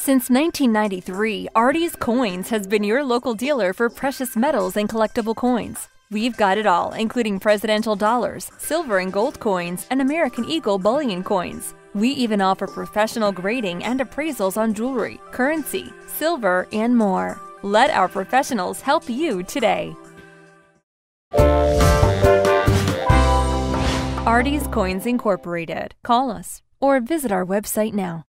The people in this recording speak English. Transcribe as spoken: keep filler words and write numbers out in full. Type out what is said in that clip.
Since nineteen ninety-three, Ardies Coins has been your local dealer for precious metals and collectible coins. We've got it all, including presidential dollars, silver and gold coins, and American Eagle bullion coins. We even offer professional grading and appraisals on jewelry, currency, silver, and more. Let our professionals help you today. Ardies Coins Incorporated. Call us or visit our website now.